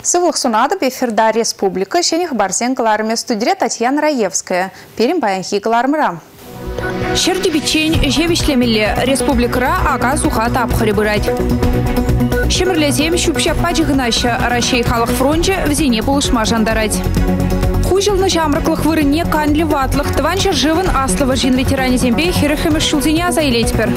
Сывлық сунады беферда республика шенех барсен каларме студия Татьяна Раевская. Перем баянхи калармыра. Шерди бичень жевишлемеле республикара ага суха тапхари бырать. Шемрлезем щупщак пачыгынаша Рашей халық фронте в зене полышма жандарать. Хужылны жамрыклых вырыне канли ватлых тыван жыржывын аслова жин ветеране зембе херехемеш шулзине азайлетпер.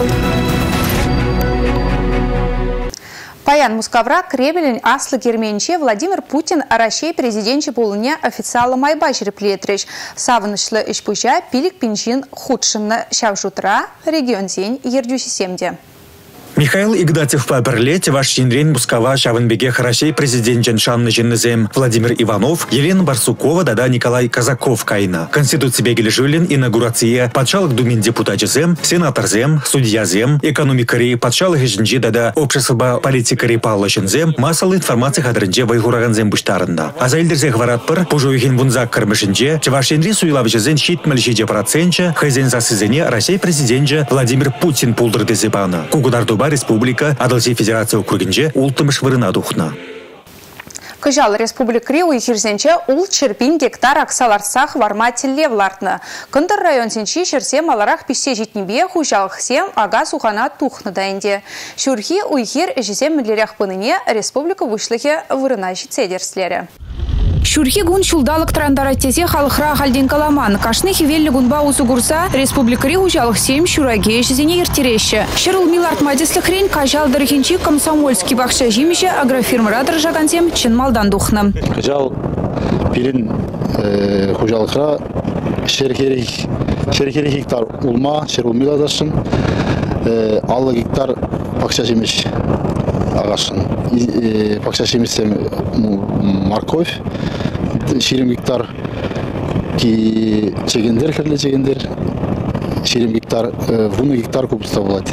Паян Мускавра, Кремлин, Аслы Герменче, Владимир Путин, Рашей президенче полуне официала Майбаш реплетрич. Савынышлы ишпужа, пилик пинчин худшинна шавшутра, регион тень, ердюси семде. Михаил Игнатьев Паперлет, ваш Чинрен Мускава, Шавенбеге, Рашей, президент Джаншанны Женнезем, Владимир Иванов, Елена Барсукова, Дада Николай Казаков Кайна. Конституция Бегележулин, инаугурация, подшалок Думин депутат Зем, сенатор Зем, судья Зем, экономикари, подшалок Жинджи, Дада общество политикари Паллашин Зем, массалы информации Хадринже Вайгураган Зем Буштарында. А за Эльдерзех Варатпар, Пужуихин Бунзак Кармышинже, Ваш Чинрен Суилавжезен щит Мальшиде процентче, Хайзен Засызене, Рашей президент Владимир Путин Пулдр Дезебана. Кугударду Республика, Адалси Федерация округинже ултымыш вырына духна. Кыжал республика Риу ехирзенче ул черпин гектар аксаларсах вармати левлартны. Кындыр район сенчи шерсем аларах пище житнебе хужалхсем ага сухана тухны дайынде. Шурхи уйхир жесем милерях пыныне республика вышлыхе вырына житседерслері. Шурхи гун шулдалық трандаратезе халықра халден каламан. Кашны хивелі гунба усугурса республикари ужалық 7 шураге жезене ертереші. Шырыл милард мадислы хрен кажал дырхинчи комсомольский бақша жимеше агрофирмара дыржагансем чын малдан духны. Кажал пирин хужалықра шерхері гектар улма, шырыл миладашын, аллы гектар бақша жимеш ағашын. Бақша жимесем морковь, ширим гектар ки чегендер херле чегендер, ширим гектар вуны гектар купуста болады.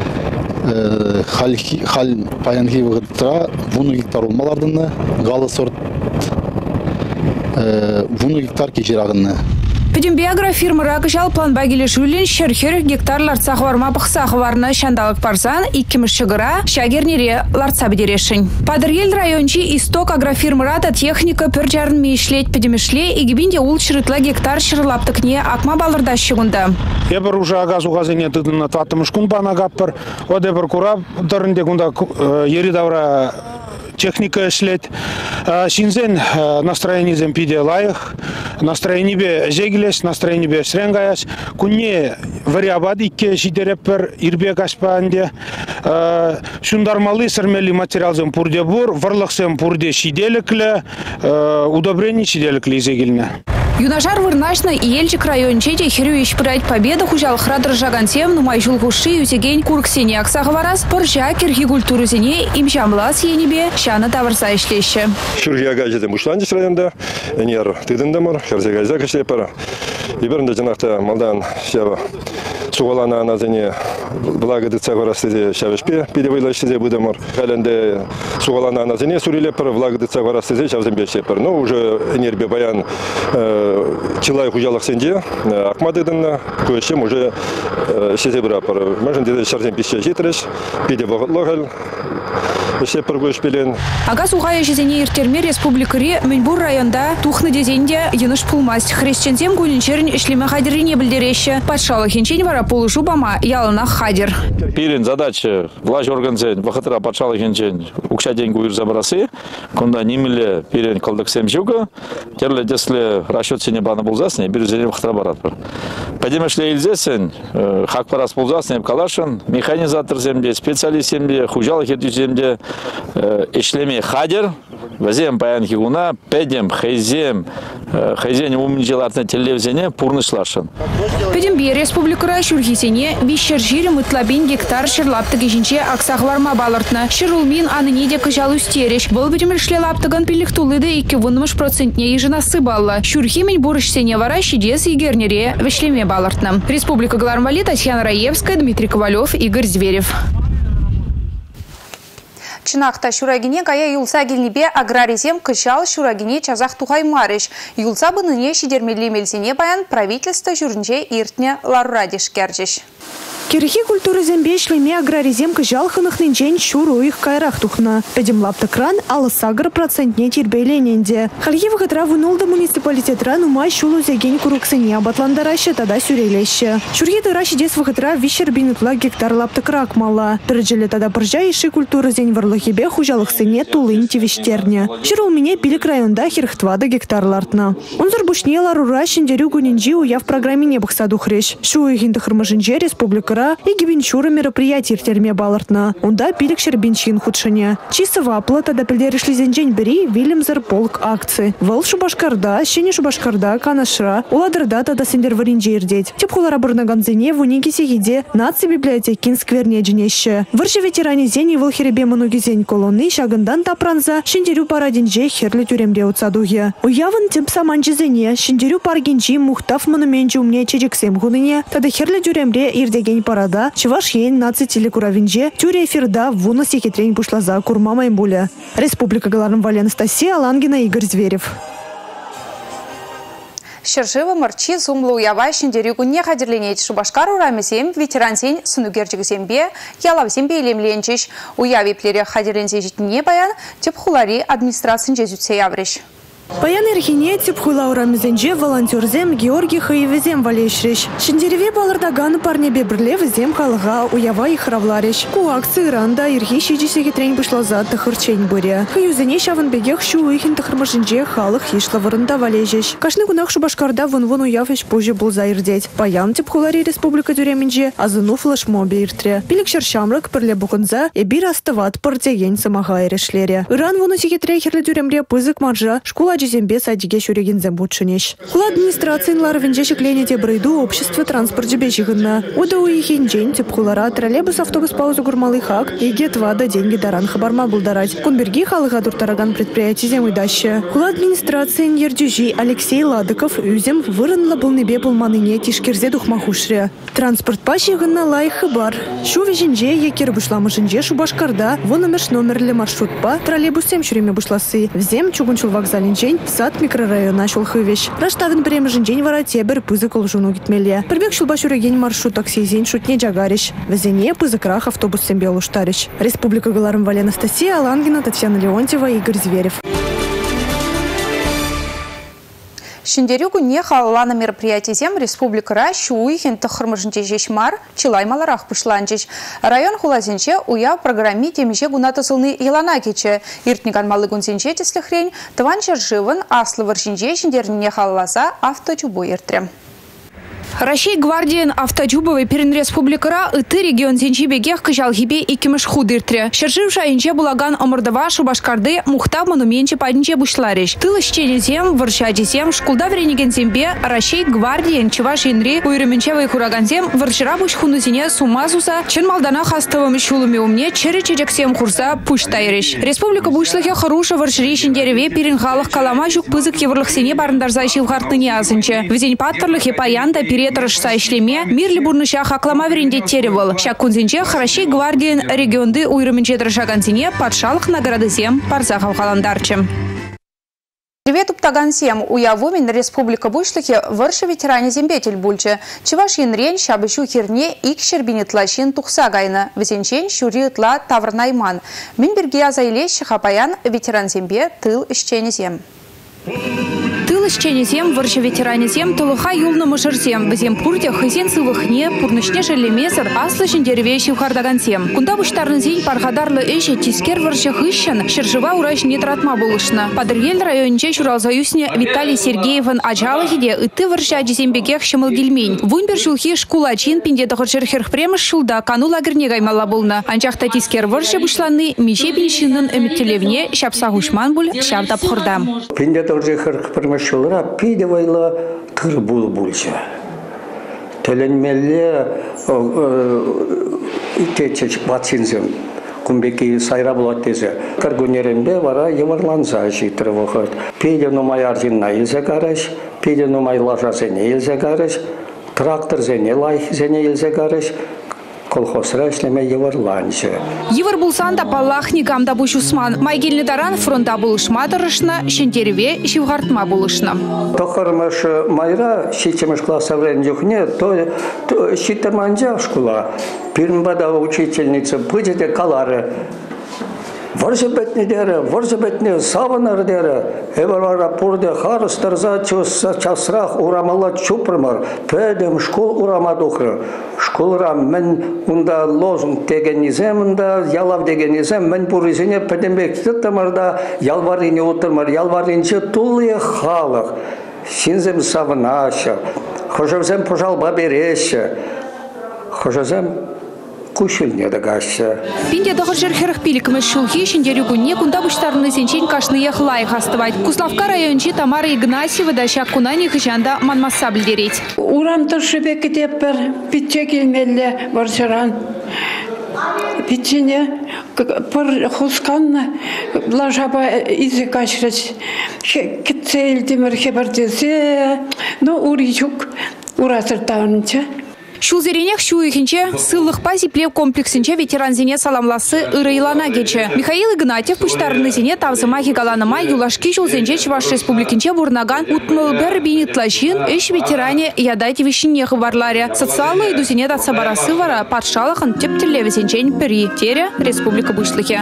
Хал паянхи вғыттыра вуны гектар улмалардыны, галы сорт вуны гектар ки жирағыны. Педембе агрофирмара кыжал план багиле жулин шерхер гектар ларца хварма бақса хварна шандалык парзан иккіміш шығыра шагернере ларца бедерешін. Падыргел райончи исток агрофирмарата техника пір жарын мейшлет педемешле игибинде ул шырытла гектар шырылаптыкне акма балырда шығында. Ебір уже агазу газыне тыдына татымыш күн бана гаппыр, одебір кура дырынде күнда ери давра техника эшлет. Шинзен настроение земпиде лайх, настроение бе жегилес, настроение бе сренгаяс. Кунне вариабад икке жидереппер ирбе гаспанде. Шундармалы сырмели материал зем пурде бур, варлық зем пурде шиделекле, удобрение шиделекле изегилне. Юнажар вырнашна и Ельчик районче херю ишпырать победа хужал храдр жагансем нумай жулгуши юзеген курксене аксағыварас пыржа кирги культуру зене имжамлас енебе шаны тавырса ишлеші. Шургия газеті Мушландис районда, энер тыдындамыр, херзе газета кашлепара. Иберінде жанақта малдан шаба суғалана аназене влагодыца горастызе шавышпе перевайлаштызе будамыр. Халенде суғалана аназене сурилепар, влагодыца горастызе шавзембешлепар. Но уже энербе баян Чилай хужалах сенде, акмадыдынна, көшем уже шезе бұрапыр. Мәжін деді шарзен пище житреш, пиде вағытлығыл, ще піргөш пелен. Ага суғая жезене ертерме республикари Мөнбур районда тухны дезенде еныш пулмасть. Хрещензем гулинчерін ішлеме хадирине білдереші. Патшалы хенчен вара полышу бама ялына хадир. Пирин задача влаж органзен, вахытыра патшалы хенчен укша деньги уйр забрасы, кунда немеле пирин калдыксем жуга, терле десле расчет сене баны булзасне, бир зене вахытыра баратпыр. Падемешле илзесен, хак парас булзасне калашын, механизатор земде, специалист земде, хужалы хетю земде, ишлеме хадир, вазем паянки гуна, педем, хайзем умничелартна телевизионе пурнышлашын. Педем бе республикара шурхисене бишер жирим ытлабин гектар шырлаптыгы жинче аксахварма балыртна. Шырулмин аныниде кыжал устереш. Был бедем решле лаптыган пилих тулыды 2,1% ежинасы балла. Шурхимень бурышсене вара щедес егернере вешлеме балыртна. Республика Глармали, Татьяна Раевская, Дмитрий Ковалев, Игорь Зверев. Чынақта шурагине кая юлса келнебе аграризем кышал шурагине чазақ тухай марыш. Юлса быныне шидермелі мелсене баян правительство жүрінже иртне ларурадиш кәржеш. Кирхи культуры зембе шлеме аграризем кыжалхынах нинчен шуру их кайрах тухна. Педем лаптыкран алысагр процентне тирбейлененде. Хальев гытра вунулда муниципалитетран умай шулу зеген куруксыне абатландараще тада сюрелеще. Шурги тыращи дес вахытра вишер бинутла гектар лаптыкрак мала. Пырджеле тада пыржа иши культуры зень варлахибе хужалыхсыне тулын тивиштерне. Ширул мне пилик районда хирхтвада гектарлартна. Он зарбушнела рура шиндерюгу нинджи уя в программе небахсаду хрещ. Шуи гинтахармажинже республикара и гибинчура мероприятий в терме балартна. Унда пилик шербинчин худшане. Чисто вапла тада пельдеришли зенджень бери Вильямзер полк акции. Вал шубашкарда, щени шубашкарда, канашра, уладрда тада сендерваринже ирдеть. Тепхулара бурнаганзене в униги сигиде наци библиотекин скверне джинеще. Варжи ветеране зени вал херебе манугизень колонны шагандан тапранза шиндерю парадинже херли тюремре уцадуге. Уяван тем саманче зене шиндерю паргинчи мухтав монуменче умне чечексем гуныне тада херли тюремре ирдеген парада чеваш ен наци телекуравинже тюре эфирда вуна секетрень бушлаза курма маймбуля. Республика Галарм Вали Анастасия Алангина, Игорь Зверев. Шержива марчи зумлу уява шиндерюгу не хадерленеть шубашкару рамесем ветерансень сунугерчик зембе ялав зембе илемленчиш уяви плере хадерлензежит не баян тепхулари администрацин жезютсе явриш. Паян эрхине типхула урамезенже волонтерзем Георгий Хаевезем валешреш. Шиндереве балардаган парне бебрлев зем халга уява и хравлареш. Ку акции ранда ирхи шичисеги трень бушлаза тахырчень буря. Хаюзене шаван бегех шу ихин тахырмашинже халых хишла варында валежеш. Кашны гунах шубашкарда вон уявеш позже был заирдеть. Паян типхулари республика тюременже азыну флешмобе иртре. Пилик шершамрак перле букунза эбир астыват партиен самага эрешлере. Иран вону сеги трехерли тюремре пызык маржа школа Зембе садиге шурегин замбутшинеш. Хула администрации ларвинже шекленете брейду общество транспорт жебешигынна. Уда уихин день типхулара троллейбус автобус паузу гурмалы хак и гетвада деньги даран хабарма булдарать. Кунберги халыга дуртараган предприятий земы даще. Хула администрации нердюжи Алексей Ладыков үзем вырынла был небе пулманыне тишкерзе духмахушре. Транспорт пащигынна лай хабар. Шу вежинже екер бушламышинже шубашкарда номерле маршрутпа троллейбусем шуреме бушласы. Взем чугунчул вокзалинчен сад микрорайона шулхывеш. Раштавин бремежин день вороте бер пызык олжуну гитмеле. Прибег шулбашуреген маршрут таксизин шутне джагариш. Везене пызыкрах автобус сембе луштариш. Республика Галарм Вали Анастасия Алангина, Татьяна Леонтьева, Игорь Зверев. Шиндерюгу не халала на мероприятии зем республика Ращу уихин тахармажинче жешмар чилай маларах пушланчич. Район хулазинче уя в программе темище гунатасылны еланакиче. Иртникан малыгунзинче теслихрень таван черживан аслы варшинче шиндерни не халаласа авточубу иртрем. Россия гвардиен автоджубовый перен республикара и ты регион Зенчибегех кыжалхибе и кимеш худыртре. Шерживша инче булаган омырдава шубашкарды мухтав монуменче падинче бушлариш. Тылы щенезем, варшадизем, шкулда вренеген зембе, Россия гвардиен чеваш инри, уйрыменчевый хураганзем, варшира буш хунузине сумазуса, чен малдана хастовым шулами умне, черечечексем курса пуштайриш. Республика бушлахе харуша варширишин дереве перен халах калама жук пызык еврлых сене барындарзайши в хартыне азынче. Везень паттарлых и паянда перетарышса ишлеме, мирли бурныша хаклама веренде теревал. Ща кунзинче Россия гвардиен регионды уйрыменче драшагансине патшалых наградызем парзахав халандарчем. Привет уптагансем уявумен республика бушлахе варши ветеране зембетель бульче. Чеваш янрень шабышу херне ик щербинетла чин тухса гайна. Везенчен шуритла таврнайман. Минберге азайлещи хапаян ветеран зембе тыл ищенезем. Тыл ищенезем, варши ветеранезем, тылыха юлны мышырзем. Везем пурте хызен сывыхне, пурнышне шелемесыр, аслышын деревещи в хардагансем. Кунда буштарнызень пархадарлы эши тискер варши хыщен, шержива ураш нетратма булышна. Падыргель районче шуралзаюсне Виталий Сергееван ажалыхиде ыты варши адизембегех шымылгельмень. Вунбер шулхи шкулачин пинде тахыршерхерх премыш шулда кану лагерне гаймала булна. Анчахта тискер варши бушланы мише биншинын эметтелевне шапса гушман буль шавда пхырдам. Пинде тахыршерхерх премыш шулра пиде вайла тыр бул булча. Теленмелле итечек батсинзем. Кумбеки сайра булат тезе. Каргунеренде вара еварланса житыр вахат. Пиде номай арзинна илзе гараш, пиде номай лажа зене илзе гараш, трактор зене лайх зене илзе гараш, колхозра эшлеме еварланчы. Евар булсан да паллах никамда буш усман. Майгильны таран фронта булышма тарышна, шентереве шивгартма булышна. Тохармаш майра щитемеш класса времени юхне, то щитеманджа школа. Пирмбада учительница будет калары. Варжебетни дере, варжебетни саванар дере. Эварвара пурде харыстарза часрах урамала чупрмар. Педем школ урамадухры. Школра мен унда лозунг деген низем, унда ялав деген низем, мен буризине педембек тамарда ялварине утырмар, ялваринче тулые халық. Синзем саванаша, хожевзем пожалба береше, хожевзем кушельне дагаща. Пинде дохожер херхпиликмеш шулхи шендерюгуне кунда буштарны сенчен кашны яхлай хастывать. Куславка райончи Тамара Игнасьева да шаккунани хыжанда манмаса билдереть. Урам туршыбек кетеппер, питче келмелле баршаран. Питчене пыр хусканна лажаба изи кашрыч. Кетсейл демер хебардесе, но уричук урасыртаунча. Шулзеренех шуихинче сылых пазиплев комплексинче ветеранзине саламласы ырыйлана гече. Михаил Игнатьев пуштарны зине тавзыма хигаланыма юлашки шулзенче Чуваш республикинче бурнаган утмылбер бинитлашин иш ветеране ядайте вещине хабарларе. Социалы идузине датса барасы вара патшалахын тептелеве сенчень пери. Тере республика бушлыхе.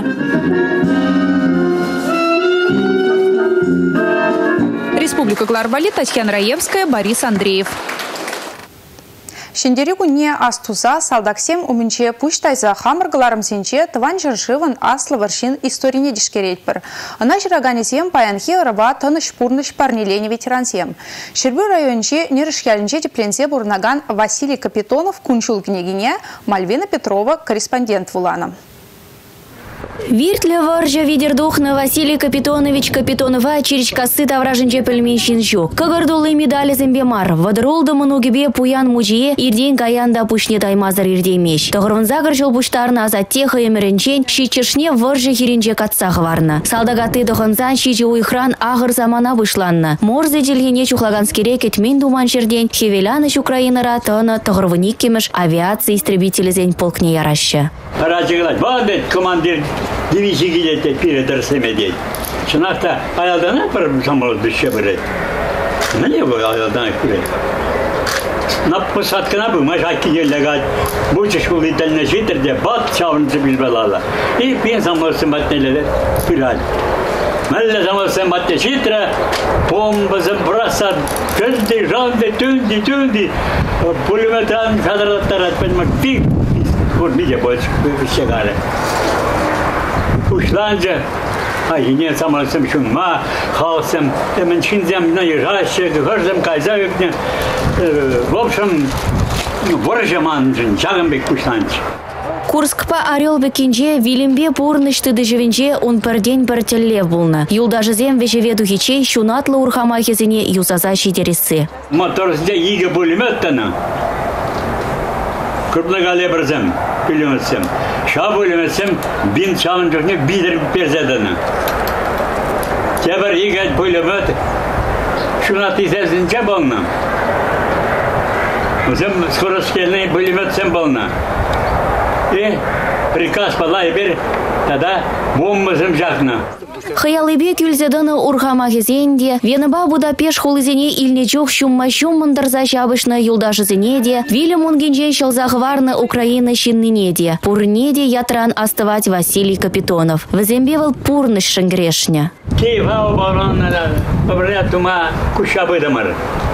Республика Гларбали, Татьяна Раевская, Борис Андреев. Шендерегу не астуза салдаксем умінче пуштайза хамыргаларым сенче тыван жыршывын аслы варшин историне дишкеретпір. Ана жыраганезем паянхе рыба тыныш пурныш парнелене ветеранзем. Шербю районче нерышхялінче теплензе бурнаган Василий Капитонов кунчул княгине, Мальвина Петрова корреспондент вулана. Виртля варжа видердухна Василий Капитонович Капитонова черечкасы тавражынче пельменщин жу. Кагардулы медали зембемар. Вадрулда манугибе пуян мужие ирдень каянда пушне таймазар ирдеймеш. Тогрванза гаржыл буштарна азаттеха емеренчен шичешне варжа хиринче катсах варна. Салдагаты доханзан шичи уйхран агыр замана вышланна. Морзе дельгене чухлаганскере кетмен думан жердень хевеляныш Украинара тана тогрваник кемеш авиация истребители зень полкне яраща. Командир дивизии гидете передерсемедей. Шунахта аялдана пар самолет düşebilir. Ne bu aялдана kure? На посадкана bu машаки легать. Буче школы дальножитель де бат чавнцы билбалала. И пен самолет матнелер пираль. Мэлле самолет матнечитра бомба забраса төнди жанды төнди пулеметан кадраттар понимаешь пик. Вот видите больше шагали. Uşlanca yine samalsam şunma halsam hemen çinzem ne yaşa gördüm kayzayıkne в общем ворожаманжын чагым бек uşlanca. Курскпа Орел бекинже Вилимбе пурнышты дежевенже он пердень бертелле булна. Юлдажызем вежеведу хичей шунатлы урхамахезине юзаза шитересы. Моторсде иге пулеметтана. Крупнокалибрзем пулеметсем. Şabulümetsem bin çağın çoğunu bilir perzedene. Teber yiğit pulümet şuna tizezin çabalna. Uzem skoroskelne pulümetsem balna. Приказ подали бер, тогда бомбазым жақна. Хаялыбе күлзеданы урхамахезенде, Веныба Будапеш хулызене илнечух шумма-шум мандырза шабышна юлдашызенеде, Вильям унгенжен шалзахварны Украина шинненеде, пурнеде ятран остывать Василий Капитонов. Вазембевал пурныш шангрешня. Киева оборонна, обрядума кушабыдамар.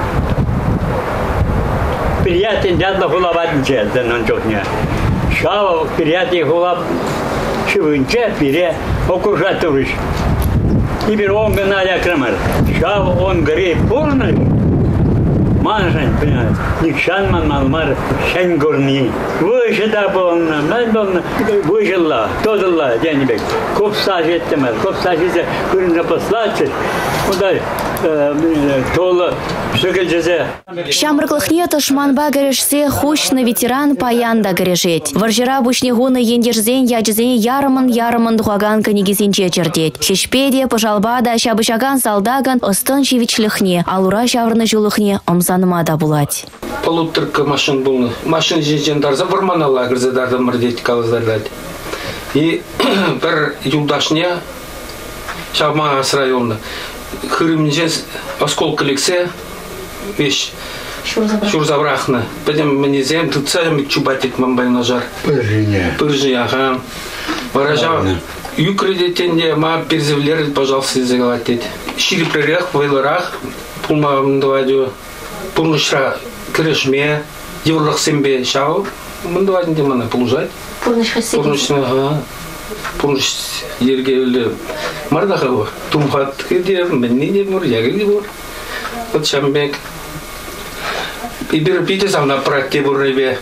Приятен дядла хулаватнче, дэнон чохня. Шау приятен хулав шивынче, пире окружатурыш. И bir 10 gün hala kramar. Şav 10 gri purnaş. Manşan pina. Nikşanman malmar şen gorni. Выше да болна, мен болна. Выжила, тодла денебек. Коп сажеттемер, коп сажезе күрүнө послачы. Удай толы шөкелжезе. Шамрыклыхне тышманба герешсе хушны ветеран паянда герешет. Варжыра бушнегуны ендерзен яжызен ярымын духаган канигизинче чердет. Хешпеде пожалбада шабышаган салдаган остын шевичлыхне, алура шаврны жулыхне омза танымада булать. Полуторка машин был. Машин жиндарза варманала грызадарда мырдеть калыздардать. И бір юлдашня Шабма с района. Хырымнеже осколка лексе вещь. Шурзабрахна. Пойдем мне зем тут сами чубатик мамбай нажар. Пыржи, ага. Выражал. Юкредитенде ма перезавлер, пожалуйста, загалатить. Шире прорех, вайларах, пулма мдавадю, пулнушра крышме, еврлах сембе шау, мдавадю демана полужать. Пулнушра, ага. Пулнуш ергевле мардахава, тумхат где, мне не бур, я где бур. Вот шамбек. И берпите сам на практе бурребе.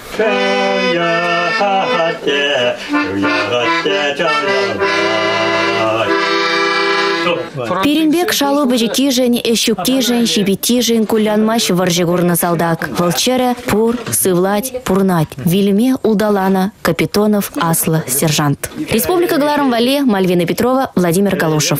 Перенбек шалу бежики жень, эщуки жень, щебети жень, кулянмаш варжегурна солдак. Волчере, пур, сывлать, пурнать. Вильме, удалана, Капитонов, Асла, сержант. Республика Гларом-Вале, Мальвина Петрова, Владимир Галушев.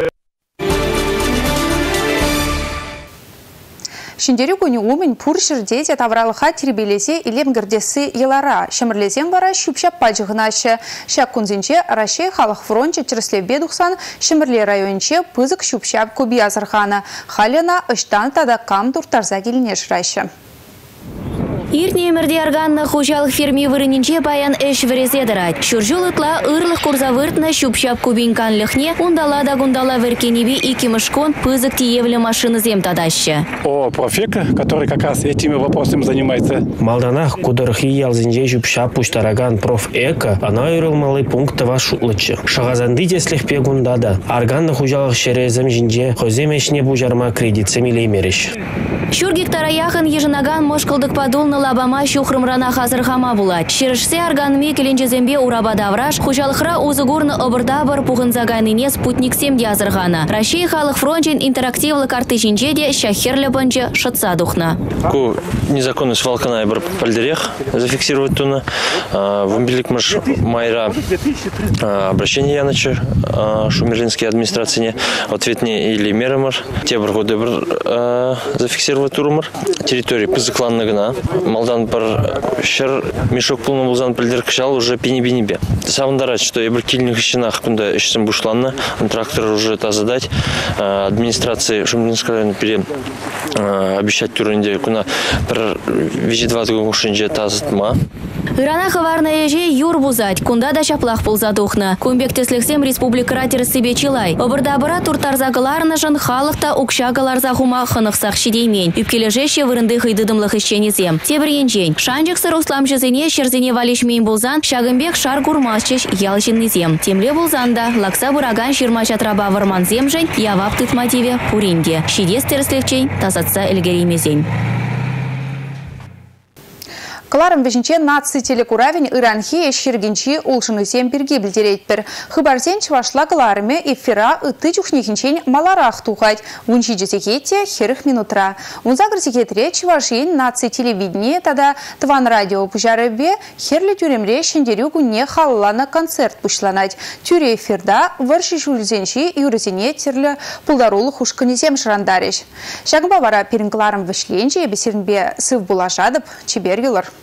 Шиндері күні умін пұр жердеде тавралыға тербелесе илем гірдесі елара. Шемірлезен бара шүпшап пачығынашы. Шак күнзенче Рашей халық фронтче чырслебе дұқсан Шемірле районче пызық шүпшап көбі азырғаны. Халена ұштан тада кам дұртарза келіне жырашы. Иртне емірде арганны хужалық ферми вырынинче баян эш верезедірат. Шуржулытла ырлық курзавыртна шупшап кубинкан лихне, ундала да гундала веркеневи и кимышкон пызык тиевле машины зем тадаща. О, профека, который как раз этими вопросами занимается. Малданах кудырхи ялзинже шупшап пуштараган профэка, она юрылмалы пункт вашутлычы. Шагазанды деслих пегундада. Арганны хужалық шерезем жинже хоземешне бужарма кредитсеми леймериш. Шур гектара яхын ежинаган мошкылдык падулны лабама шухрымрана хазырхама булат. Шерышсе арганме келенчезембе урабада враж, хужалықра узыгурны обырдабыр пуғынзагайныне спутник семде азырғана. Рашей халық фронтен интерактивлы карты жинжеде шахерлі бонче шытса духна. Ку незаконный свалкана бір пальдерех зафиксировать туна. Вымбелик маш майра обращение янычы шумерлинской администрации ответне или мерамар. Те бір годы бір зафиксировать турумар. Территории пызыкланныгына. Малдан бар шер мешок пулны булзан пальдер кышал уже пени-бенебе. Савындарать, что я бір кильных ищенах кунда ищем бушланна. Трактор уже тазадать. Администрации Шумерлинской района пере обещать турынде куна бір визитват гумушинже тазытма. Ирана хаварна еже юр бузать, кунда да шаплах пулзадухна. Кумбек теслексем республика себе чилай. Обырдабыра туртарзагаларна жан халықта укшагаларза хума хынықсақ шидеймен. Үпкележеше вырынды хыйдыдымлық ищенезем. Тебір енжен. Шанжықсы руслам жызыне шерзіне валишмейн булзан, шагымбек шар гурмасчеш ялшиннезем. Темле булзанда, лакса бураган ширма чатраба варманзем жен, явап тытмативе пуринде. Шидес терслевчен, тазатса эльгеримезен. Кларым вежінче наци телекуравень Иранхи шергенчи улшынысем бірге білдерейтпір. Хыбарзен чывашла кларыме эфира ыты чухнехінчен маларах тухать. Унчи жесекетте херых минутра. Унзагр секетре чывашин наци телевидение тада тван радио пужарыбе херлі тюремре шендерюгу не халлана концерт пушланать. Тюре эфирда варши жульзенчи юрызене терлі пулдарулы хушканезем шырандариш. Шагба вара перін кларым вышленче бесерінбе сыв булашадып чебер юлар.